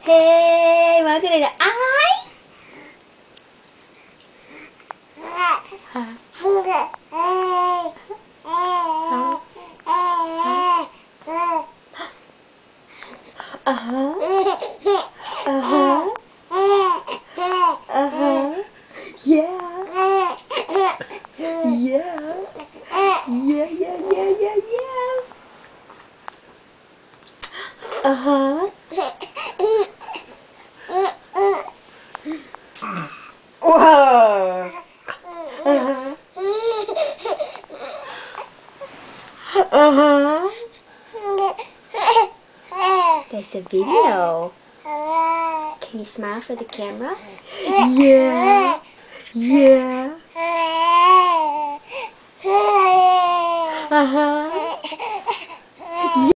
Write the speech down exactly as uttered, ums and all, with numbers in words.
Hey, mọi người này là ai? Hả? Uh-huh. Uh-huh. Uh-huh. Yeah. Yeah. Yeah, yeah, yeah, yeah, yeah. Uh-huh. Whoa. Uh-huh. Uh-huh. There's a video. Can you smile for the camera? Yeah. Yeah. Uh-huh.